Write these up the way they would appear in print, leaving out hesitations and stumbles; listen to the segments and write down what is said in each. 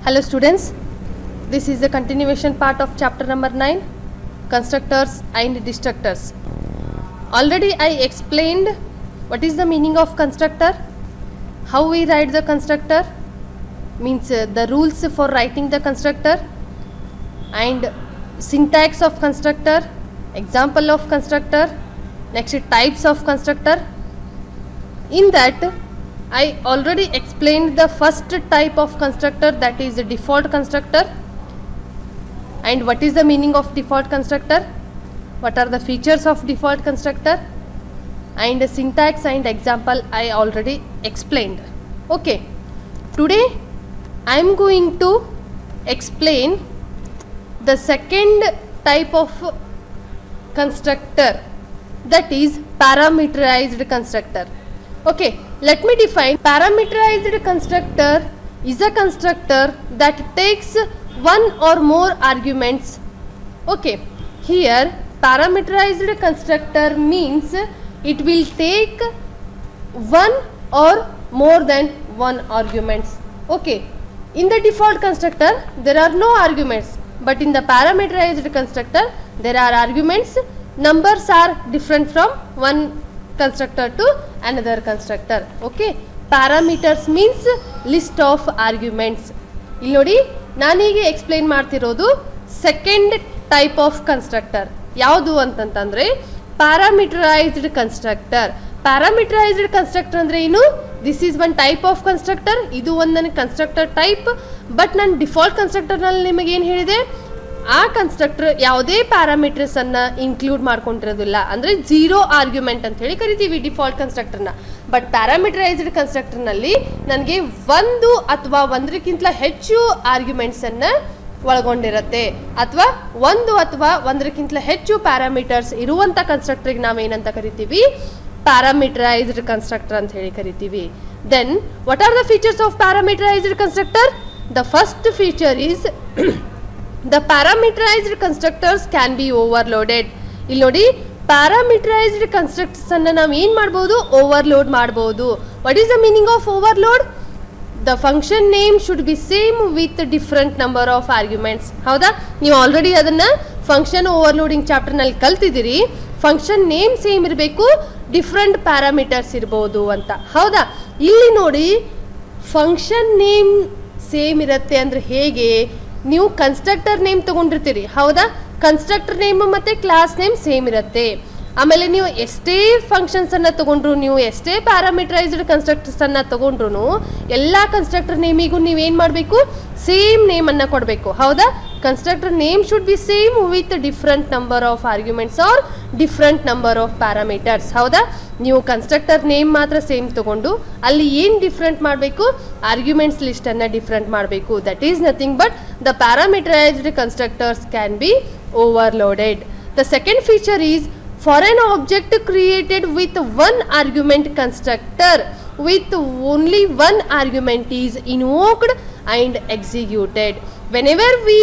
Hello students, this is the continuation part of chapter number 9, constructors and destructors. Already I explained what is the meaning of constructor, how we write the constructor, means the rules for writing the constructor, and syntax of constructor, example of constructor, next types of constructor. In that I already explained the first type of constructor, that is the default constructor, and what is the meaning of default constructor, what are the features of default constructor, and the syntax and example I already explained. Okay, today I am going to explain the second type of constructor, that is parameterized constructor. Okay, let me define. Parameterized constructor is a constructor that takes one or more arguments. Okay, here parameterized constructor means it will take one or more than one arguments. Okay, in the default constructor there are no arguments, but in the parameterized constructor there are arguments. Numbers are different from one constructor to another constructor. Okay, parameters means list of arguments. ಇಲ್ಲಿ ನೋಡಿ, ನಾನೀಗ explain ಮಾಡ್ತಿರೋದು second type of constructor. ಯಾವುದು ಅಂತಂತಂದ್ರೆ parameterised constructor. Parameterised constructor ಅಂದ್ರೆ ಏನು? This is one type of constructor. ಇದು ಒಂದು ನನ್ನ ಕನ್ಸ್ಟ್ರಕ್ಟರ್ ಟೈಪ್. ಬಟ್ ನಾನು ಡಿಫಾಲ್ಟ್ ಕನ್ಸ್ಟ್ರಕ್ಟರ್ನಲ್ಲಿ ನಿಮಗೆ ಏನು ಹೇಳಿದೆ, ಆ ಕನ್ಸ್ಟ್ರಕ್ಟರ್ ಯಾವುದೇ ಪ್ಯಾರಾಮೀಟರ್ಸ್ ಅನ್ನ ಇನ್ಕ್ಲೂಡ್ ಮಾಡ್ಕೊಂಡಿರೋದಿಲ್ಲ, ಅಂದ್ರೆ ಝೀರೋ ಆರ್ಗ್ಯುಮೆಂಟ್ ಅಂತ ಹೇಳಿ ಕರಿತೀವಿ ಡಿಫಾಲ್ಟ್ ಕನ್ಸ್ಟ್ರಕ್ಟರ್ನ. ಬಟ್ ಪ್ಯಾರಾಮೀಟರೈಸ್ಡ್ ಕನ್ಸ್ಟ್ರಕ್ಟರ್ನಲ್ಲಿ ನನಗೆ ಒಂದು ಅಥವಾ ಒಂದಕ್ಕಿಂತ ಹೆಚ್ಚು ಆರ್ಗ್ಯುಮೆಂಟ್ಸ್ ಅನ್ನ ಒಳಗೊಂಡಿರುತ್ತೆ, ಅಥವಾ ಒಂದು ಅಥವಾ ಒಂದಕ್ಕಿಂತ ಹೆಚ್ಚು ಪ್ಯಾರಾಮೀಟರ್ಸ್ ಇರುವಂತ ಕನ್ಸ್ಟ್ರಕ್ಟರ್ಗೆ ನಾವೇನಂತ ಕರಿತೀವಿ? ಪ್ಯಾರಾಮೀಟರೈಸ್ಡ್ ಕನ್ಸ್ಟ್ರಕ್ಟರ್ ಅಂತ ಹೇಳಿ ಕರಿತೀವಿ. Then what are the features of parameterized constructor? The first feature is the parameterized constructors can be overloaded. ಇಲ್ಲಿ ನೋಡಿ, parameterized constructors ಅನ್ನು ನಾವು ಏನು ಮಾಡಬಹುದು? ಓವರ್ಲೋಡ್ ಮಾಡಬಹುದು. What is the meaning of overload? The function name should be same with different number of arguments. ಹೌದಾ? ನೀವು already ಅದನ್ನ ಫಂಕ್ಷನ್ ಓವರ್ಲೋಡಿಂಗ್ ಚಾಪ್ಟರ್ ನಲ್ಲಿ ಕಲ್ತಿದ್ದೀರಿ. ಫಂಕ್ಷನ್ ನೇಮ್ ಸೇಮ್ ಇರಬೇಕು, ಡಿಫ್ರೆಂಟ್ ಪ್ಯಾರಾಮೀಟರ್ಸ್ ಇರಬಹುದು ಅಂತ. ಹೌದಾ? ಇಲ್ಲಿ ನೋಡಿ, ಫಂಕ್ಷನ್ ನೇಮ್ ಸೇಮ್ ಇರುತ್ತೆ ಅಂದ್ರೆ ಹೇಗೆ? ನೀವು ಕನ್ಸ್ಟ್ರಕ್ಟರ್ ನೇಮ್ ತಗೊಂಡಿರ್ತೀರಿ, ಹೌದಾ? ಕನ್ಸ್ಟ್ರಕ್ಟರ್ ನೇಮ್ ಮತ್ತೆ ಕ್ಲಾಸ್ ನೇಮ್ ಸೇಮ್ ಇರುತ್ತೆ. ಆಮೇಲೆ ನೀವು ಎಷ್ಟೇ ಫಂಕ್ಷನ್ಸ್ ಅನ್ನ ತಗೊಂಡ್ರು, ನೀವು ಎಷ್ಟೇ ಪ್ಯಾರಾಮೀಟರೈಸ್ಡ್ ಕನ್ಸ್ಟ್ರಕ್ಟರ್ಸ್ ಅನ್ನ ತಗೊಂಡ್ರು, ಎಲ್ಲಾ ಕನ್ಸ್ಟ್ರಕ್ಟರ್ ನೇಮಿಗೂ ನೀವೇನ್ ಮಾಡಬೇಕು? ಸೇಮ್ ನೇಮ್ ಅನ್ನ ಕೊಡಬೇಕು, ಹೌದಾ? Constructor name should be same with different number of arguments or different number of parameters. ಹೌದಾ? ನೀವು ಕನ್ಸ್ಟ್ರಕ್ಟರ್ ನೇಮ್ ಮಾತ್ರ ಸೇಮ್ ತಗೊಂಡು ಅಲ್ಲಿ ಏನು ಡಿಫ್ರೆಂಟ್ ಮಾಡಬೇಕು? ಆರ್ಗ್ಯುಮೆಂಟ್ಸ್ ಲಿಸ್ಟ್ ಅನ್ನ ಡಿಫ್ರೆಂಟ್ ಮಾಡಬೇಕು. That is nothing but the parameterized constructors can be overloaded. The second feature is for an object created with one argument constructor with only one argument is invoked and executed. Whenever we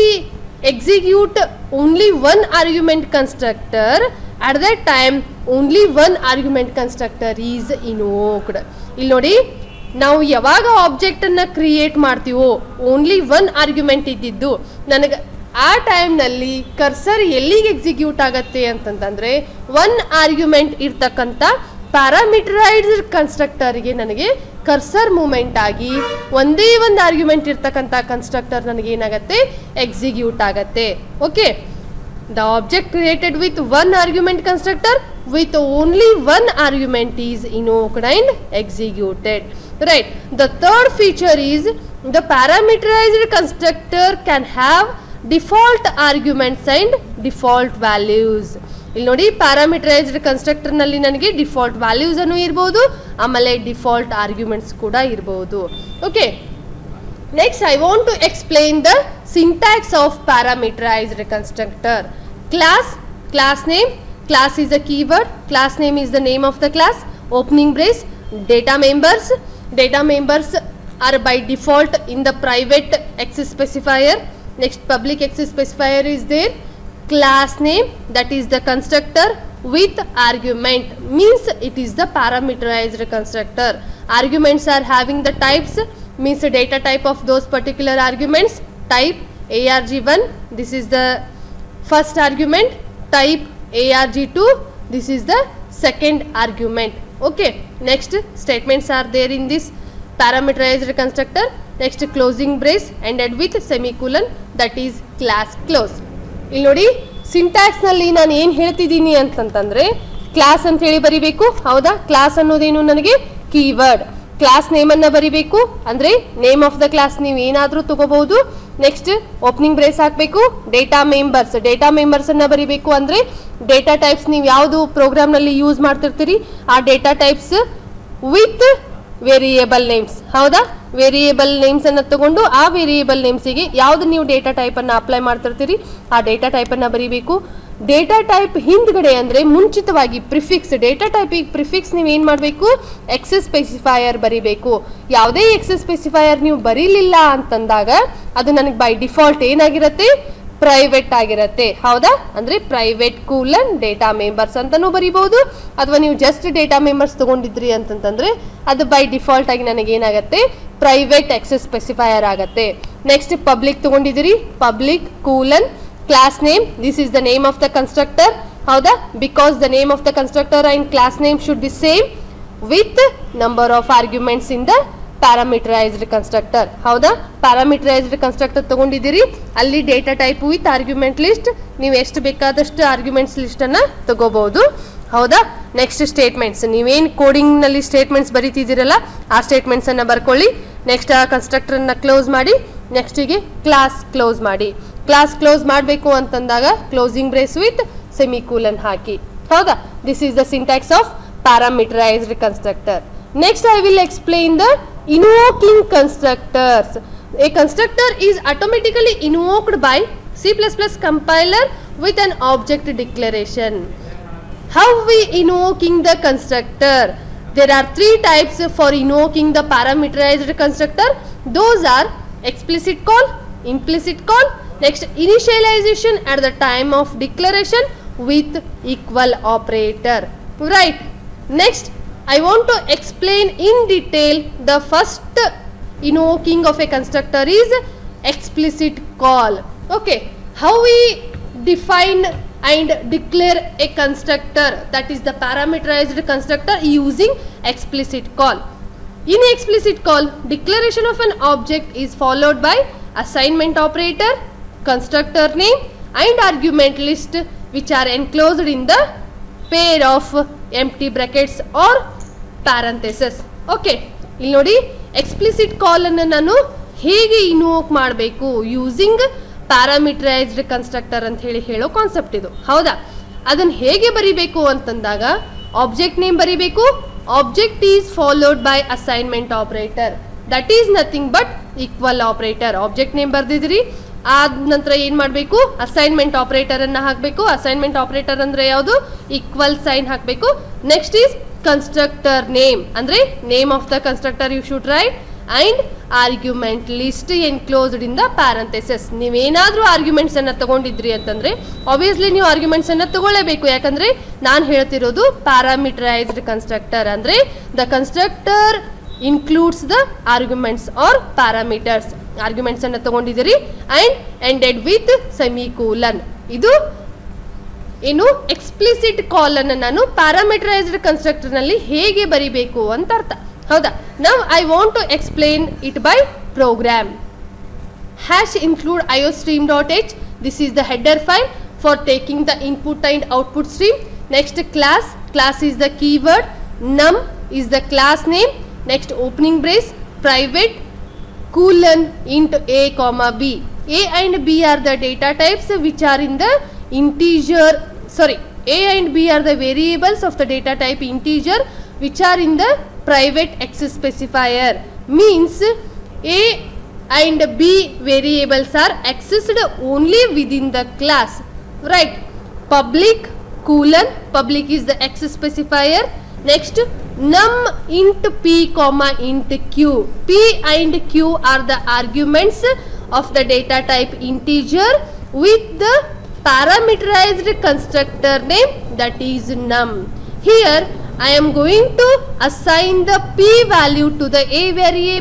execute only one argument constructor, at that time only one argument constructor is invoked. ಇಲ್ಲಿ ನೋಡಿ, ನಾವು ಯಾವಾಗ object ಅನ್ನ create ಮಾಡ್ತೀವೋ only one argument ಇದ್ದಿದ್ದು, ನನಗೆ ಆ ಟೈಮ್ನಲ್ಲಿ ಕರ್ಸರ್ ಎಲ್ಲಿಗೆ ಎಕ್ಸಿಕ್ಯೂಟ್ ಆಗತ್ತೆ ಅಂತಂತಂದ್ರೆ ಒನ್ ಆರ್ಗ್ಯುಮೆಂಟ್ ಇರ್ತಕ್ಕಂಥ ಪ್ಯಾರಾಮೀಟರೈಸ್ಡ್ ಕನ್ಸ್ಟ್ರಕ್ಟರ್ಗೆ ನನಗೆ ಕರ್ಸರ್ ಮೂವ್ಮೆಂಟ್ ಆಗಿ ಒಂದೇ ಒಂದು ಆರ್ಗ್ಯುಮೆಂಟ್ ಇರ್ತಕ್ಕಂಥ ಕನ್ಸ್ಟ್ರಕ್ಟರ್ ನನಗೆ ಏನಾಗತ್ತೆ? ಎಕ್ಸಿಕ್ಯೂಟ್ ಆಗತ್ತೆ. Okay, the object created with one argument constructor with only one argument is invoked and executed. Right. The third feature is the parameterized constructor can have default arguments and default values. ಇಲ್ಲಿ ನೋಡಿ, parameterised constructor ನಲ್ಲಿ ನನಗೆ default values ಅನ್ನು ಇರಬಹುದು, ಆಮೇಲೆ default arguments ಕೂಡ ಇರಬಹುದು. Okay, next I want to explain the syntax of parameterized constructor. class name. Class is a keyword. Class name is the name of the class. Opening brace. Data members. Data members are by default in the private access specifier. Next, public access specifier is there. Class name, that is the constructor with argument, means it is the parameterized constructor. Arguments are having the types means the data type of those particular arguments. Type arg1, this is the first argument. Type arg2, this is the second argument. Okay, next statements are there in this parameterized constructor. Next closing brace ended with semicolon, that is class close. ಇಲ್ಲಿ ನೋಡಿ syntax ನಲ್ಲಿ ನಾನು ಏನು ಹೇಳ್ತಿದ್ದೀನಿ ಅಂತಂತಂದ್ರೆ class ಅಂತ ಹೇಳಿ ಬರಿಬೇಕು. ಹೌದಾ, ಕ್ಲಾಸ್ ಅನ್ನೋದೇನು ನನಗೆ ಕೀವರ್ಡ್. ಕ್ಲಾಸ್ ನೇಮ್ ಅನ್ನ ಬರಿಬೇಕು, ಅಂದ್ರೆ ನೇಮ್ ಆಫ್ ದ ಕ್ಲಾಸ್ ನೀವು ಏನಾದ್ರೂ ತಗೋಬಹುದು. ನೆಕ್ಸ್ಟ್ ಓಪನಿಂಗ್ ಬ್ರೇಸ್ ಹಾಕಬೇಕು. ಡೇಟಾ ಮೆಂಬರ್ಸ್ ಅನ್ನ ಬರಿಬೇಕು, ಅಂದ್ರೆ ಡೇಟಾ ಟೈಪ್ಸ್ ನೀವು ಯಾವುದು ಪ್ರೋಗ್ರಾಮ್ ನಲ್ಲಿ ಯೂಸ್ ಮಾಡ್ತಿರ್ತೀರಿ ಆ data types with variable names. ಹೌದಾ, ವೇರಿಯೇಬಲ್ ನೇಮ್ಸ್ ಅನ್ನ ತಗೊಂಡು ಆ ವೇರಿಯೇಬಲ್ ನೇಮ್ಸಿಗೆ ಯಾವ್ದು ನೀವು ಡೇಟಾ ಟೈಪ್ ಅನ್ನ ಅಪ್ಲೈ ಮಾಡ್ತಿರ್ತೀರಿ ಆ ಡೇಟಾ ಟೈಪ್ ಅನ್ನ ಬರಿಬೇಕು. ಡೇಟಾ ಟೈಪ್ ಹಿಂದ್ಗಡೆ ಅಂದ್ರೆ ಮುಂಚಿತವಾಗಿ ಪ್ರಿಫಿಕ್ಸ್, ಡೇಟಾ ಟೈಪಿಗೆ ಪ್ರಿಫಿಕ್ಸ್ ನೀವು ಏನ್ ಮಾಡಬೇಕು, ಎಕ್ಸೆಸ್ ಸ್ಪೆಸಿಫೈಯರ್ ಬರಿಬೇಕು. ಯಾವುದೇ ಎಕ್ಸೆಸ್ ಸ್ಪೆಸಿಫೈಯರ್ ನೀವು ಬರೀಲಿಲ್ಲ ಅಂತಂದಾಗ ಅದು ನನಗೆ ಬೈ ಡಿಫಾಲ್ಟ್ ಏನಾಗಿರುತ್ತೆ, ಪ್ರೈವೇಟ್ ಆಗಿರುತ್ತೆ. ಹೌದಾ, ಅಂದ್ರೆ ಪ್ರೈವೇಟ್ ಕೂಲನ್ ಡೇಟಾ ಮೆಂಬರ್ಸ್ ಅಂತಾನೂ ಬರೀಬಹುದು, ಅಥವಾ ನೀವು ಜಸ್ಟ್ ಡೇಟಾ ಮೆಂಬರ್ಸ್ ತಗೊಂಡಿದ್ರಿ ಅಂತಂತಂದ್ರೆ ಅದು ಬೈ ಡಿಫಾಲ್ಟ್ ಆಗಿ ನನಗೆ ಏನಾಗುತ್ತೆ, ಪ್ರೈವೇಟ್ ಎಕ್ಸೆಸ್ ಸ್ಪೆಸಿಫೈಯರ್ ಆಗತ್ತೆ. ನೆಕ್ಸ್ಟ್ ಪಬ್ಲಿಕ್ ತಗೊಂಡಿದ್ದೀರಿ, public colon class name, this is the name of the constructor. ಹೌದಾ, because the name of the constructor and class name should be same with number of arguments in the parameterized constructor. ಹೌದಾ, parameterized constructor ತಗೊಂಡಿದ್ದೀರಿ, ಅಲ್ಲಿ data type with argument list, ನೀವು ಎಷ್ಟು ಬೇಕಾದಷ್ಟು arguments list ಅನ್ನ ತಗೋಬಹುದು. ಹೌದಾ, ನೆಕ್ಸ್ಟ್ ಸ್ಟೇಟ್ಮೆಂಟ್ಸ್, ನೀವೇನು ಕೋಡಿಂಗ್ ನಲ್ಲಿ ಸ್ಟೇಟ್ಮೆಂಟ್ಸ್ ಬರೀತಿದ್ದೀರಲ್ಲ ಆ ಸ್ಟೇಟ್ಮೆಂಟ್ಸ್ ಅನ್ನ ಬರ್ಕೊಳ್ಳಿ. ನೆಕ್ಸ್ಟ್ ಆ ಕನ್ಸ್ಟ್ರಕ್ಟರ್ ಅನ್ನ ಕ್ಲೋಸ್ ಮಾಡಿ, ನೆಕ್ಸ್ಟಿಗೆ ಕ್ಲಾಸ್ ಕ್ಲೋಸ್ ಮಾಡಿ. ಕ್ಲಾಸ್ ಕ್ಲೋಸ್ ಮಾಡಬೇಕು ಅಂತಂದಾಗ ಕ್ಲೋಸಿಂಗ್ ಬ್ರೇಸ್ ವಿತ್ ಸೆಮಿಕೋಲನ್ ಹಾಕಿ. ಹೌದಾ, this is the syntax of parameterized constructor. Next I will explain the invoking constructors. A constructor is automatically invoked by C++ compiler with an object declaration. How we invoking the constructor? There are three types for invoking the parameterized constructor. Those are explicit call, implicit call, next initialization at the time of declaration with equal operator. Right, next I want to explain in detail the first invoking of a constructor is explicit call. Okay, how we define and declare a constructor, that is the parameterized constructor, using explicit call. In explicit call, declaration of an object is followed by assignment operator, constructor name and argument list, which are enclosed in the pair of empty brackets or parentheses. Okay, ಇಲ್ಲಿ ನೋಡಿ explicit call ಅನ್ನು ನಾನು ಹೇಗೆ invoke ಮಾಡಬೇಕು using parameterised constructor ಅಂತ ಹೇಳೋ concept ಇದು. ಹೌದಾ, ಅದನ್ನ ಹೇಗೆ ಬರಿಬೇಕು ಅಂತಂದಾಗ ಆಬ್ಜೆಕ್ಟ್ ನೇಮ್ ಬರಿಬೇಕು. Object is followed by assignment operator, that is nothing but equal operator. Object name ಬರ್ದಿದ್ರಿ, ಆದ ನಂತರ ಏನ್ ಮಾಡಬೇಕು, ಅಸೈನ್ಮೆಂಟ್ ಆಪರೇಟರ್ ಅನ್ನ ಹಾಕಬೇಕು. ಅಸೈನ್ಮೆಂಟ್ ಆಪರೇಟರ್ ಅಂದ್ರೆ ಯಾವುದು, ಈಕ್ವಲ್ ಸೈನ್ ಹಾಕಬೇಕು. ನೆಕ್ಸ್ಟ್ ಈಸ್ ಕನ್ಸ್ಟ್ರಕ್ಟರ್ ನೇಮ್, ಅಂದ್ರೆ name of the constructor you should write, and argument list enclosed in the parenthesis. ನೀವೇನಾದ್ರೂ ಆರ್ಗ್ಯುಮೆಂಟ್ಸ್ ಅನ್ನ ತಗೊಂಡಿದ್ರಿ ಅಂತಂದ್ರೆ ಆಬ್ವಿಯಸ್ಲಿ ನೀವು ಆರ್ಗ್ಯುಮೆಂಟ್ಸ್ ಅನ್ನ ತಗೊಳ್ಳೇಬೇಕು. ಯಾಕಂದ್ರೆ ನಾನು ಹೇಳ್ತಿರೋದು ಪ್ಯಾರಾಮೀಟರೈಸ್ಡ್ ಕನ್ಸ್ಟ್ರಕ್ಟರ್, ಅಂದ್ರೆ the constructor includes the arguments or parameters. Arguments ಅನ್ನ ತಗೊಂಡಿದ್ದೀರಿ ಅಂಡ್ ಎಂಡೆಡ್ ವಿತ್ ಸೆಮಿಕೋಲನ್. ಇದು ಏನು ಎಕ್ಸ್ಪ್ಲಿಸಿಟ್ ಕಾಲ್ ಅನ್ನು ನಾನು ಪ್ಯಾರಾಮೀಟರೈಸ್ಡ್ ಕನ್ಸ್ಟ್ರಕ್ಟರ್ ನಲ್ಲಿ ಹೇಗೆ ಬರಿಬೇಕು ಅಂತ ಅರ್ಥ. ಹೌದಾ, now I want to explain it by program. Hash include iostream.h, this is the header file for taking the input and output stream. Next class is the keyword, num is the class name. Next opening brace, private colon int a comma b. A and b are the data types which are in the integer, sorry, a and b are the variables of the data type integer which are in the private access specifier. Means a and b variables are accessed only within the class. Right, public colon, public is the access specifier. Next num int p comma int q. P and q are the arguments of the data type integer with the parameterized constructor name, that is num. Here I am going to assign the p value to the a variable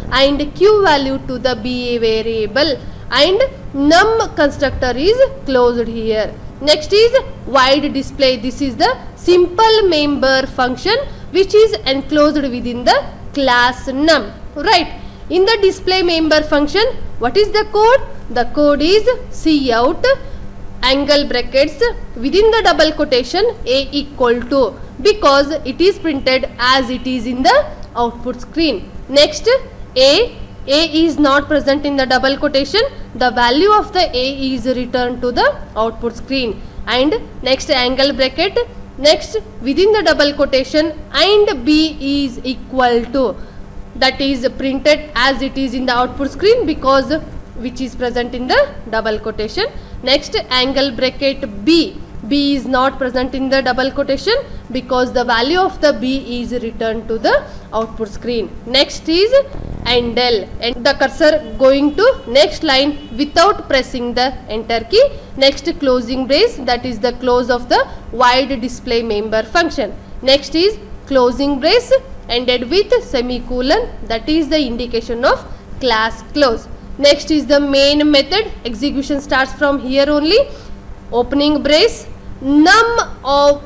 and q value to the b variable, and num constructor is closed here. Next is void display. This is the simple member function which is enclosed within the class num, right? In the display member function, what is the code? The code is cout angle brackets within the double quotation a equal to, because it is printed as it is in the output screen. Next, a is not present in the double quotation, the value of the a is returned to the output screen. And next angle bracket, next within the double quotation and b is equal to, that is printed as it is in the output screen because which is present in the double quotation. Next angle bracket b is not present in the double quotation because the value of the b is returned to the output screen. Next is endl, and the cursor going to next line without pressing the enter key. Next closing brace, that is the close of the void display member function. Next is closing brace ended with semicolon, that is the indication of class close. Next is the main method, execution starts from here only. Opening brace, num of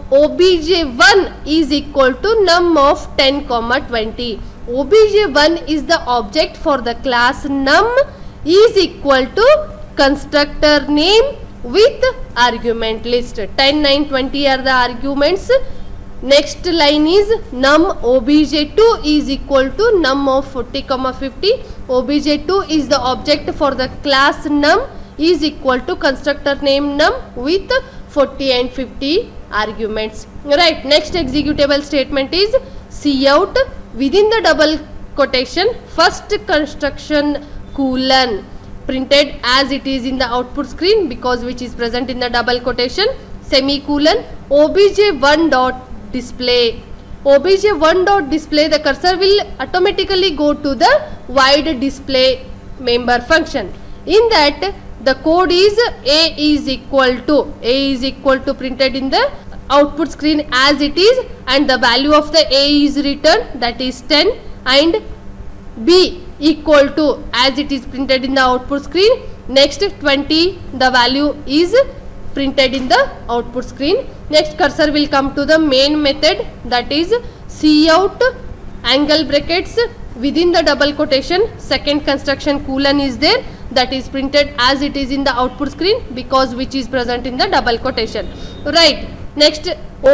obj1 is equal to num of 10, 20. obj1 is the object for the class num is equal to constructor name with argument list. 10, 9, 20 are the arguments. Next line is num obj2 is equal to num of 40, 50. obj2 is the object for the class num is equal to constructor name num with 40 and 50 arguments, right? Next executable statement is cout within the double quotation first construction colon, printed as it is in the output screen because which is present in the double quotation, semicolon, obj1 dot display. obj1 dot display, the cursor will automatically go to the void display member function. In that the code is a is equal to printed in the output screen as it is, and the value of the a is returned, that is 10, and b equal to as it is printed in the output screen. Next 20, the value is printed in the output screen. Next cursor will come to the main method, that is cout angle brackets within the double quotation second construction colon is there, that is printed as it is in the output screen because which is present in the double quotation, right? Next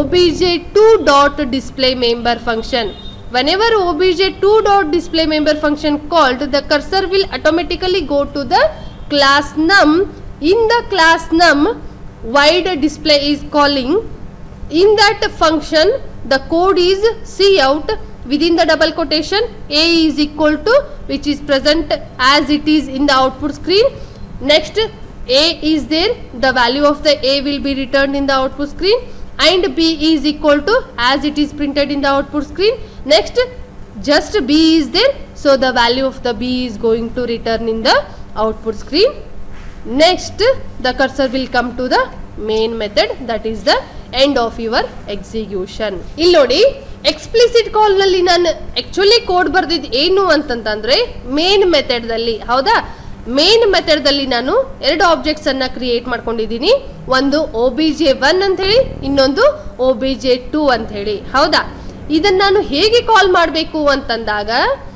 obj2 dot display member function. Whenever obj2 dot display member function called, the cursor will automatically go to the class num. In the class num, void display is calling. In that function, the code is cout within the double quotation a is equal to, which is present as it is in the output screen. Next a is there, the value of the a will be returned in the output screen, and b is equal to as it is printed in the output screen. Next just b is there, so the value of the b is going to return in the output screen. Next the cursor will come to the main method, that is the end of your execution. ಇಲ್ಲಿ ನೋಡಿ explicit ಕಾಲ್ ನಲ್ಲಿ ನಾನು actually code ಬರ್ದಿದ್ದು ಏನು ಅಂತಂದ್ರೆ main method ದಲ್ಲಿ, ಹೌದಾ? Main method ದಲ್ಲಿ ನಾನು ಎರಡು ಆಬ್ಜೆಕ್ಟ್ಸ್ ಅನ್ನ ಕ್ರಿಯೇಟ್ ಮಾಡ್ಕೊಂಡಿದ್ದೀನಿ, ಒಂದು obj1 ಅಂತ ಹೇಳಿ, ಇನ್ನೊಂದು obj2 ಅಂತ ಹೇಳಿ, ಹೌದಾ? ಇದನ್ನ ನಾನು ಹೇಗೆ ಕಾಲ್ ಮಾಡಬೇಕು ಅಂತಂದಾಗ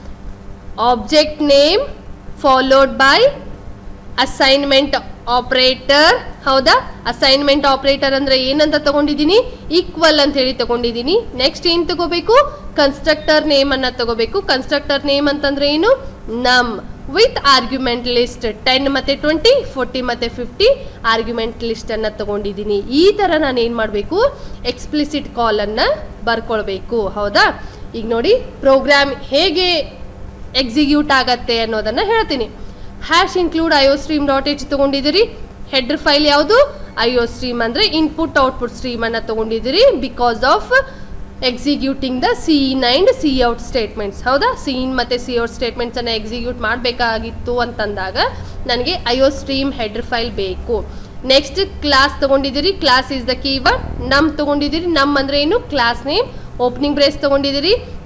object name followed by assignment operator, ಹೌದಾ? ಅಸೈನ್ಮೆಂಟ್ ಆಪರೇಟರ್ ಅಂದ್ರೆ ಏನಂತ ತಗೊಂಡಿದ್ದೀನಿ, ಈಕ್ವಲ್ ಅಂತ ಹೇಳಿ ತಗೊಂಡಿದ್ದೀನಿ. ನೆಕ್ಸ್ಟ್ ಏನ್ ತಗೋಬೇಕು, ಕನ್ಸ್ಟ್ರಕ್ಟರ್ ನೇಮ್ ಅನ್ನ ತಗೋಬೇಕು. ಕನ್ಸ್ಟ್ರಕ್ಟರ್ ನೇಮ್ ಅಂತಂದ್ರೆ ಏನು, ನಮ್ ವಿತ್ ಆರ್ಗ್ಯುಮೆಂಟ್ ಲಿಸ್ಟ್ 10 ಮತ್ತೆ 20, 40 ಮತ್ತೆ 50 ಆರ್ಗ್ಯುಮೆಂಟ್ ಲಿಸ್ಟ್ ಅನ್ನ ತಗೊಂಡಿದ್ದೀನಿ. ಈ ತರ ನಾನು ಏನ್ ಮಾಡಬೇಕು, ಎಕ್ಸ್ಪ್ಲಿಸಿಟ್ ಕಾಲ್ ಅನ್ನ ಬರ್ಕೊಳ್ಬೇಕು, ಹೌದಾ? ಈಗ ನೋಡಿ ಪ್ರೋಗ್ರಾಮ್ ಹೇಗೆ ಎಕ್ಸಿಕ್ಯೂಟ್ ಆಗತ್ತೆ ಅನ್ನೋದನ್ನ ಹೇಳ್ತೀನಿ. ಹ್ಯಾಶ್ ಇನ್ಕ್ಲೂಡ್ iostream.h ತಗೊಂಡಿದ್ದೀರಿ. ಹೆಡರ್ ಫೈಲ್ ಯಾವುದು, iostream ಅಂದ್ರೆ ಇನ್ಪುಟ್ ಔಟ್ಪುಟ್ ಸ್ಟ್ರೀಮ್ ಅನ್ನ ತಗೊಂಡಿದ್ದೀರಿ because of executing the cin and cout statements, ಹೌದಾ? cin ಮತ್ತೆ cout ಸ್ಟೇಟ್ಮೆಂಟ್ಸ್ ಅನ್ನ ಎಕ್ಸಿಕ್ಯೂಟ್ ಮಾಡಬೇಕಾಗಿತ್ತು ಅಂತಂದಾಗ ನನಗೆ iostream ಹೆಡರ್ ಫೈಲ್ ಬೇಕು. ನೆಕ್ಸ್ಟ್ ಕ್ಲಾಸ್ ತಗೊಂಡಿದ್ದೀರಿ, class is the keyword. Num ತಗೊಂಡಿದ್ದೀರಿ, ನಮ್ ಅಂದ್ರೆ ಏನು, ಕ್ಲಾಸ್ ನೇಮ್. ಓಪನಿಂಗ್ ಬ್ರೇಸ್ ತಗೊಂಡಿದ್ದೀರಿ,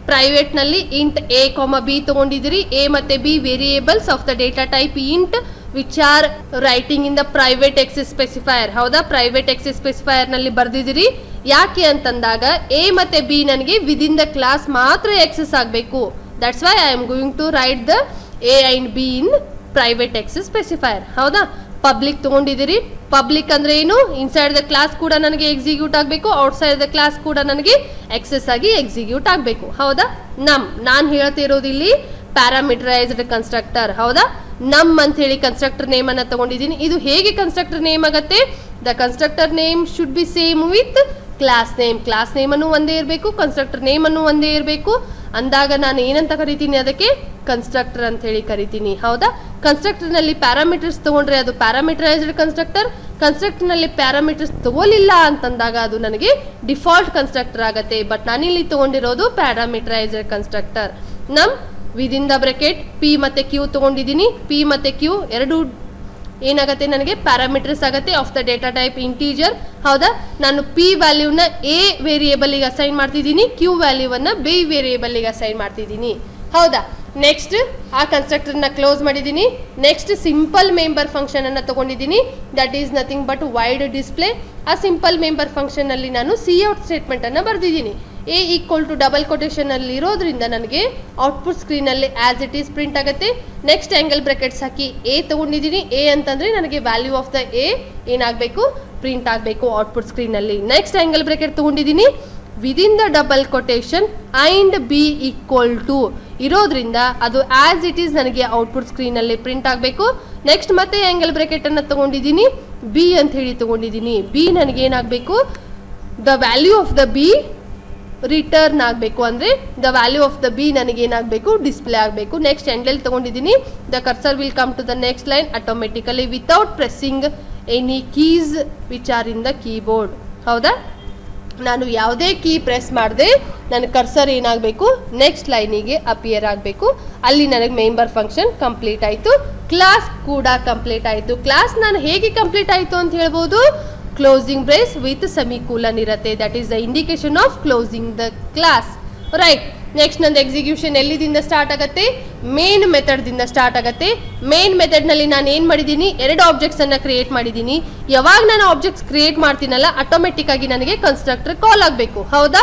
ಪ್ರೈವೇಟ್ ನಲ್ಲಿ ಇಂಟ್ a, b ತಗೊಂಡಿದ್ದೀರಿ. a ಮತ್ತೆ b variables of the data type int which are writing in the private access specifier. ಹೌದಾ, private access specifier ನಲ್ಲಿ ಬರ್ದಿದ್ದೀರಿ. ಯಾಕೆ ಅಂತಂದಾಗ a ಮತ್ತೆ b ನನಗೆ ವಿದಿನ್ ದ ಕ್ಲಾಸ್ ಮಾತ್ರ ಎಕ್ಸೆಸ್ ಆಗಬೇಕು. That's why I am going to write the a and b in private access specifier. ಹೌದಾ, ಪಬ್ಲಿಕ್ ತಗೊಂಡಿದ್ದೀರಿ. ಪಬ್ಲಿಕ್ ಅಂದ್ರೆ ಏನು, ಇನ್ಸೈಡ್ ದ ಕ್ಲಾಸ್ ಕೂಡ ನನಗೆ ಎಕ್ಸಿಕ್ಯೂಟ್ ಆಗಬೇಕು, ಔಟ್ಸೈಡ್ ದ ಕ್ಲಾಸ್ ಕೂಡ ನನಗೆ ಎಕ್ಸೆಸ್ ಆಗಿ ಎಕ್ಸಿಕ್ಯೂಟ್ ಆಗಬೇಕು. ಹೌದಾ, ನಾನು ಹೇಳ್ತಿರೋದು ಇಲ್ಲಿ ಪ್ಯಾರಾಮೀಟರೈಸ್ಡ್ ಕನ್ಸ್ಟ್ರಕ್ಟರ್. ಹೌದಾ, ನಮ್ ಅಂತ ಹೇಳಿ ಕನ್ಸ್ಟ್ರಕ್ಟರ್ ನೇಮ್ ಅನ್ನ ತಗೊಂಡಿದ್ದೀನಿ. ಇದು ಹೇಗೆ ಕನ್ಸ್ಟ್ರಕ್ಟರ್ ನೇಮ್ ಆಗತ್ತೆ? The constructor name should be same with class name. Class name ಅನ್ನು ಒಂದೇ ಇರಬೇಕು, ಕನ್ಸ್ಟ್ರಕ್ಟರ್ ನೇಮ್ ಅನ್ನು ಒಂದೇ ಇರಬೇಕು. ಅಂದಾಗ ನಾನು ಏನಂತ ಕರಿತೀನಿ, ಅದಕ್ಕೆ ಕನ್ಸ್ಟ್ರಕ್ಟರ್ ಅಂತ ಹೇಳಿ ಕರಿತೀನಿ. ಹೌದಾ, ಕನ್ಸ್ಟ್ರಕ್ಟರ್ ನಲ್ಲಿ ಪ್ಯಾರಾಮೀಟರ್ಸ್ ತಗೊಂಡ್ರೆ ಅದು ಪ್ಯಾರಾಮೀಟರೈಸ್ಡ್ ಕನ್ಸ್ಟ್ರಕ್ಟರ್. ಕನ್ಸ್ಟ್ರಕ್ಟರ್ ನಲ್ಲಿ ಪ್ಯಾರಾಮೀಟರ್ಸ್ ತಗೋಲಿಲ್ಲ ಅಂತಂದಾಗ ಅದು ನನಗೆ ಡಿಫಾಲ್ಟ್ ಕನ್ಸ್ಟ್ರಕ್ಟರ್ ಆಗತ್ತೆ. ಬಟ್ ನಾನಿಲ್ಲಿ ತಗೊಂಡಿರೋದು parameterized constructor. Within the bracket P ಮತ್ತೆ ಕ್ಯೂ ತಗೊಂಡಿದ್ದೀನಿ. ಪಿ ಮತ್ತೆ ಕ್ಯೂ ಎರಡು ಏನಾಗತ್ತೆ, ನನಗೆ ಪ್ಯಾರಾಮೀಟರ್ಸ್ ಆಗತ್ತೆ of the data type integer. ಹೌದಾ, ನಾನು ಪಿ ವ್ಯಾಲ್ಯೂನ ಎ ವೇರಿಯೇಬಲ್ಗೆ ಅಸೈನ್ ಮಾಡ್ತಿದ್ದೀನಿ, ಕ್ಯೂ ವ್ಯಾಲ್ಯೂವನ್ನ ಬಿ ವೇರಿಯೇಬಲ್ಗೆ ಅಸೈನ್ ಮಾಡ್ತಿದ್ದೀನಿ. ಹೌದಾ, ನೆಕ್ಸ್ಟ್ ಆ ಕನ್ಸ್ಟ್ರಕ್ಟರ್ನ ಕ್ಲೋಸ್ ಮಾಡಿದ್ದೀನಿ. ನೆಕ್ಸ್ಟ್ ಸಿಂಪಲ್ ಮೆಂಬರ್ ಫಂಕ್ಷನ್ ಅನ್ನ ತಗೊಂಡಿದ್ದೀನಿ. That is nothing but void display. ಆ ಸಿಂಪಲ್ ಮೆಂಬರ್ ಫಂಕ್ಷನ್ ಅಲ್ಲಿ ನಾನು ಸಿ ಔಟ್ ಸ್ಟೇಟ್ಮೆಂಟ್ ಅನ್ನ ಬರೆದಿದ್ದೀನಿ. A equal to double quotation ಅಲ್ಲಿ ಇರೋದ್ರಿಂದ ನನಗೆ ಔಟ್ಪುಟ್ ಸ್ಕ್ರೀನ್ ಅಲ್ಲಿ ಆಸ್ ಇಟ್ ಈಸ್ ಪ್ರಿಂಟ್ ಆಗುತ್ತೆ. ನೆಕ್ಸ್ಟ್ ಆಂಗಲ್ ಬ್ರಾಕೆಟ್ಸ್ ಹಾಕಿ ಎ ತಗೊಂಡಿದ್ದೀನಿ. ಎ ಅಂತಂದ್ರೆ ನನಗೆ ವ್ಯಾಲ್ಯೂ ಆಫ್ ದ ಎ ಏನಾಗಬೇಕು, ಪ್ರಿಂಟ್ ಆಗಬೇಕು ಔಟ್ಪುಟ್ ಸ್ಕ್ರೀನ್ ಅಲ್ಲಿ. ನೆಕ್ಸ್ಟ್ ಆಂಗಲ್ ಬ್ರಾಕೆಟ್ ತಗೊಂಡಿದ್ದೀನಿ. Within the double quotation and B equal to ಇರೋದ್ರಿಂದ ಅದು ಆಸ್ ಇಟ್ ಈಸ್ ನನಗೆ ಔಟ್ಪುಟ್ ಸ್ಕ್ರೀನ್ ಅಲ್ಲಿ ಪ್ರಿಂಟ್ ಆಗಬೇಕು. ನೆಕ್ಸ್ಟ್ ಮತ್ತೆ ಆಂಗಲ್ ಬ್ರಾಕೆಟ್ ಅನ್ನ ತಗೊಂಡಿದ್ದೀನಿ, ಬಿ ಅಂತ ಹೇಳಿ ತಗೊಂಡಿದ್ದೀನಿ. ಬಿ ನನಗೆ ಏನಾಗಬೇಕು, the value of the B return ಆಗಬೇಕು, ಅಂದ್ರೆ the value of the B ನನಗೆ ಏನಾಗಬೇಕು, ಡಿಸ್ಪ್ಲೇ ಆಗಬೇಕು. ನೆಕ್ಸ್ಟ್ ಎಂಡ್ ತಗೊಂಡಿದ್ದೀನಿ. The cursor will come to the next line automatically without pressing any keys which are in the keyboard. ಹೌದಾ, ನಾನು ಯಾವುದೇ key press ಮಾಡದೆ ನನ್ನ ಕರ್ಸರ್ ಏನಾಗಬೇಕು, ನೆಕ್ಸ್ಟ್ ಲೈನಿಗೆ ಅಪಿಯರ್ ಆಗಬೇಕು. ಅಲ್ಲಿ ನನಗೆ ಮೆಂಬರ್ ಫಂಕ್ಷನ್ ಕಂಪ್ಲೀಟ್ ಆಯಿತು. ಕ್ಲಾಸ್ ಕೂಡ ಕಂಪ್ಲೀಟ್ ಆಯಿತು. ಕ್ಲಾಸ್ ನಾನು ಹೇಗೆ ಕಂಪ್ಲೀಟ್ ಆಯಿತು ಅಂತ ಹೇಳ್ಬೋದು, ಕ್ಲೋಸಿಂಗ್ ಬ್ರೇಸ್ ವಿತ್ ಸೆಮಿಕೋಲನ್ ಇರುತ್ತೆ. That is the indication of closing the class. Right, next ನಂದು ಎಕ್ಸಿಕ್ಯೂಷನ್ ಎಲ್ಲಿದಿಂದ ಸ್ಟಾರ್ಟ್ ಆಗುತ್ತೆ, ಮೇನ್ ಮೆಥಡ್ ದಿಂದ ಸ್ಟಾರ್ಟ್ ಆಗುತ್ತೆ. ಮೇನ್ ಮೆಥಡ್ ನಲ್ಲಿ ನಾನು ಏನ್ ಮಾಡಿದ್ದೀನಿ, ಎರಡು ಆಬ್ಜೆಕ್ಟ್ಸ್ ಅನ್ನ ಕ್ರಿಯೇಟ್ ಮಾಡಿದ್ದೀನಿ. ಯಾವಾಗ ನಾನು ಆಬ್ಜೆಕ್ಟ್ಸ್ ಕ್ರಿಯೇಟ್ ಮಾಡ್ತೀನಲ್ಲ, ಆಟೋಮೆಟಿಕ್ ಆಗಿ ನನಗೆ ಕನ್ಸ್ಟ್ರಕ್ಟರ್ ಕಾಲ್ ಆಗಬೇಕು. ಹೌದಾ,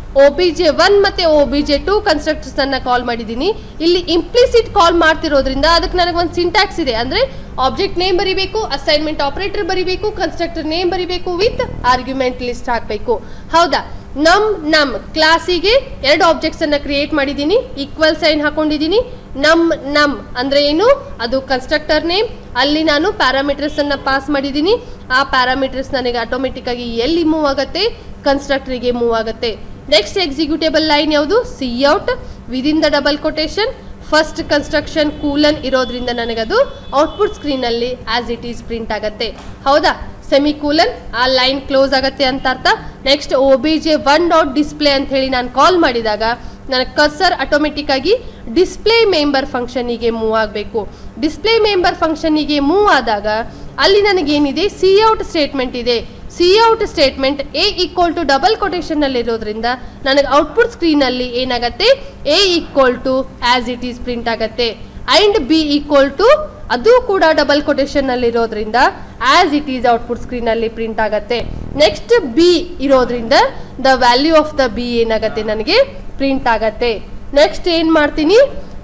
OBJ1 ಮತ್ತೆ OBJ2 ಕನ್ಸ್ಟ್ರಕ್ಟರ್ಸ್ ಅನ್ನ ಕಾಲ್ ಮಾಡಿದ್ದೀನಿ. ಇಲ್ಲಿ ಇಂಪ್ಲಿಸಿಟ್ ಕಾಲ್ ಮಾಡ್ತಿರೋದ್ರಿಂದ ಅದಕ್ಕೆ ನನಗೆ ಒಂದು ಸಿಂಟ್ಯಾಕ್ಸ್ ಇದೆ. ಅಂದ್ರೆ ಆಬ್ಜೆಕ್ಟ್ ನೇಮ್ ಬರಿಬೇಕು, ಅಸೈನ್ಮೆಂಟ್ ಆಪರೇಟರ್ ಬರಿಬೇಕು, ಕನ್ಸ್ಟ್ರಕ್ಟರ್ ನೇಮ್ ಬರಿಬೇಕು, ವಿತ್ ಆರ್ಗ್ಯುಮೆಂಟ್ ಲಿಸ್ಟ್ ಹಾಕಬೇಕು. ಹೌದಾ, ನಮ್ ಕ್ಲಾಸಿಗೆ ಎರಡು ಆಬ್ಜೆಕ್ಟ್ಸ್ ಅನ್ನ ಕ್ರಿಯೇಟ್ ಮಾಡಿದ್ದೀನಿ. ಈಕ್ವಲ್ ಸೈನ್ ಹಾಕೊಂಡಿದ್ದೀನಿ. ನಮ್ ಅಂದ್ರೆ ಏನು, ಅದು ಕನ್ಸ್ಟ್ರಕ್ಟರ್ ನೇಮ್. ಅಲ್ಲಿ ನಾನು ಪ್ಯಾರಾಮೀಟರ್ಸ್ ಅನ್ನ ಪಾಸ್ ಮಾಡಿದ್ದೀನಿ. ಆ ಪ್ಯಾರಾಮೀಟರ್ಸ್ ನನಗೆ ಆಟೋಮೆಟಿಕ್ ಆಗಿ ಎಲ್ಲಿ ಮೂವ್ ಆಗುತ್ತೆ, ಕನ್ಸ್ಟ್ರಕ್ಟರ್ಗೆ ಮೂವ್ ಆಗುತ್ತೆ. ನೆಕ್ಸ್ಟ್ ಎಕ್ಸಿಕ್ಯೂಟೇಬಲ್ ಲೈನ್ ಯಾವುದು, C out within the double quotation first construction colon ಇರೋದ್ರಿಂದ ನನಗದು ಔಟ್ಪುಟ್ ಸ್ಕ್ರೀನ್ ಅಲ್ಲಿ ಆಸ್ ಇಟ್ ಈಸ್ ಪ್ರಿಂಟ್ ಆಗುತ್ತೆ. ಹೌದಾ, ಸೆಮಿಕೋಲನ್ ಆ ಲೈನ್ ಕ್ಲೋಸ್ ಆಗುತ್ತೆ ಅಂತ ಅರ್ಥ. ನೆಕ್ಸ್ಟ್ OBJ1 ಡಾಟ್ ಡಿಸ್ಪ್ಲೇ ಅಂತ ಹೇಳಿ ನಾನು ಕಾಲ್ ಮಾಡಿದಾಗ ನನ್ನ ಕರ್ಸರ್ ಆಟೋಮೆಟಿಕ್ ಆಗಿ ಡಿಸ್ಪ್ಲೇ ಮೆಂಬರ್ ಫಂಕ್ಷನಿಗೆ ಮೂವ್ ಆಗಬೇಕು. ಡಿಸ್ಪ್ಲೇ ಮೆಂಬರ್ ಫಂಕ್ಷನಿಗೆ ಮೂವ್ ಆದಾಗ ಅಲ್ಲಿ ನನಗೇನಿದೆ, ಸಿ ಔಟ್ ಸ್ಟೇಟ್ಮೆಂಟ್ ಇದೆ. C out statement A equal to double quotation ಅಲ್ಲಿ ಇರೋದ್ರಿಂದ ನನಗೆ ಔಟ್ಪುಟ್ ಸ್ಕ್ರೀನ್ ಅಲ್ಲಿ ಏನಾಗತ್ತೆ, A equal to as it is print ಆಗತ್ತೆ. ಅಂಡ್ ಬಿ ಈಕ್ವಲ್ ಟು ಅದು ಕೂಡ ಡಬಲ್ ಕೊಟೇಶನ್ ಅಲ್ಲಿ ಇರೋದ್ರಿಂದ as it is output screen ಅಲ್ಲಿ ಪ್ರಿಂಟ್ ಆಗತ್ತೆ. ನೆಕ್ಸ್ಟ್ ಬಿ ಇರೋದ್ರಿಂದ the value of the B ಏನಾಗತ್ತೆ, ನನಗೆ ಪ್ರಿಂಟ್ ಆಗತ್ತೆ. ನೆಕ್ಸ್ಟ್ ಏನ್ ಮಾಡ್ತೀನಿ,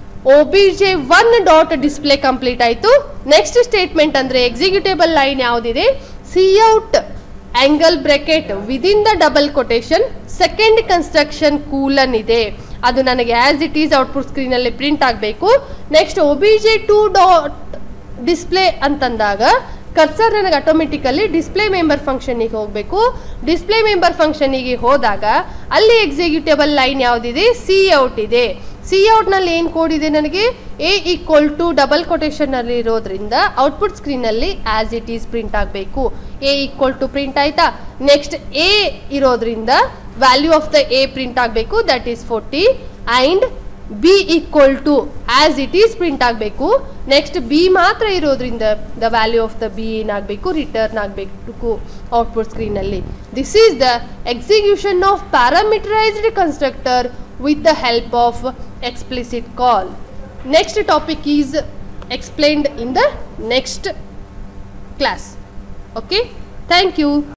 OBJ1 ಡಾಟ್ ಡಿಸ್ಪ್ಲೇ ಕಂಪ್ಲೀಟ್ ಆಯ್ತು. ನೆಕ್ಸ್ಟ್ ಸ್ಟೇಟ್ಮೆಂಟ್ ಅಂದ್ರೆ ಎಕ್ಸಿಕ್ಯೂಟೇಬಲ್ ಲೈನ್ ಯಾವ್ದಿದೆ, C out angle bracket within the double quotation second construction colon ಇದೆ. ಅದು ನನಗೆ as it is output screen ಅಲ್ಲಿ ಪ್ರಿಂಟ್ ಆಗಬೇಕು. ನೆಕ್ಸ್ಟ್ OBJ2 ಡಾಟ್ ಡಿಸ್ಪ್ಲೇ ಅಂತಂದಾಗ ಕರ್ಸರ್ ನನಗೆ ಆಟೋಮೆಟಿಕಲಿ ಡಿಸ್ಪ್ಲೇ ಮೆಂಬರ್ ಫಂಕ್ಷನಿಗೆ ಹೋಗಬೇಕು. ಡಿಸ್ಪ್ಲೇ ಮೆಂಬರ್ ಫಂಕ್ಷನಿಗೆ ಹೋದಾಗ ಅಲ್ಲಿ ಎಕ್ಸಿಕ್ಯೂಟೇಬಲ್ ಲೈನ್ ಯಾವುದಿದೆ, ಸಿ ಔಟ್ ಇದೆ. ಸಿ ಔಟ್ ನಲ್ಲಿ ಏನ್ ಕೋಡ್ ಇದೆ, ನನಗೆ A equal to double quotation ಅಲ್ಲಿ ಇರೋದ್ರಿಂದ ಔಟ್ಪುಟ್ ಸ್ಕ್ರೀನ್ ಅಲ್ಲಿ ಆಸ್ ಇಟ್ ಈಸ್ ಪ್ರಿಂಟ್ ಆಗಬೇಕು. ಎ ಈಕ್ವಲ್ ಟು ಪ್ರಿಂಟ್ ಆಯ್ತಾ. ನೆಕ್ಸ್ಟ್ ಎ ಇರೋದ್ರಿಂದ value of the A print ಆಗಬೇಕು, that is 40. And B equal to as it is print ಆಗಬೇಕು. Next B ಮಾತ್ರ ಇರೋದ್ರಿಂದ the value of the B ಏನಾಗಬೇಕು, return ಆಗಬೇಕು output ಸ್ಕ್ರೀನಲ್ಲಿ. This is the execution of parameterized constructor with the help of explicit call. Next topic is explained in the next class. Okay, thank you.